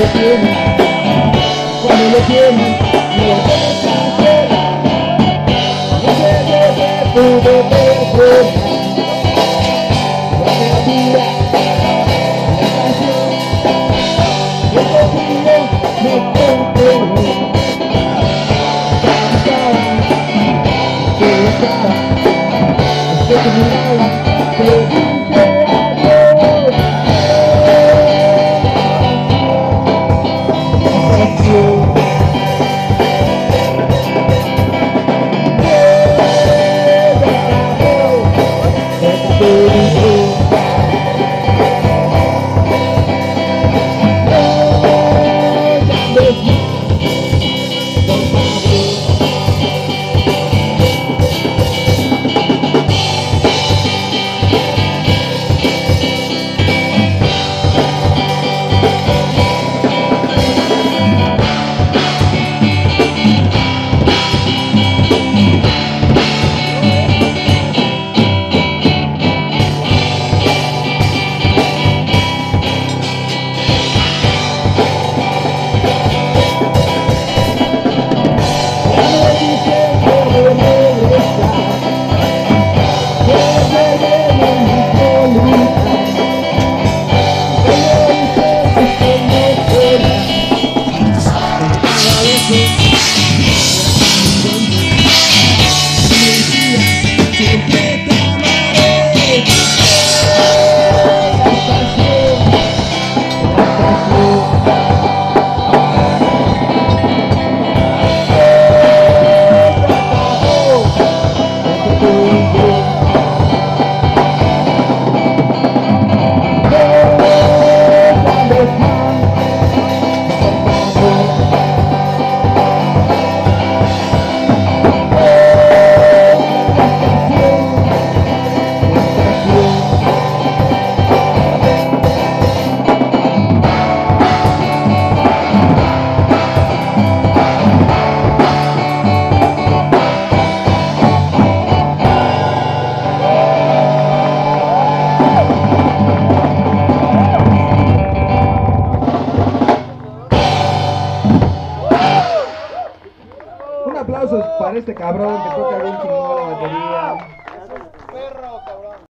cuando lo tienes, lo dejas sola. No sé lo que pudo perder. La criatura, la canción, el contigo me controló. Te gustaba, después te miraba, te dije adiós. Un aplauso para este cabrón que toca bien chingón la batería.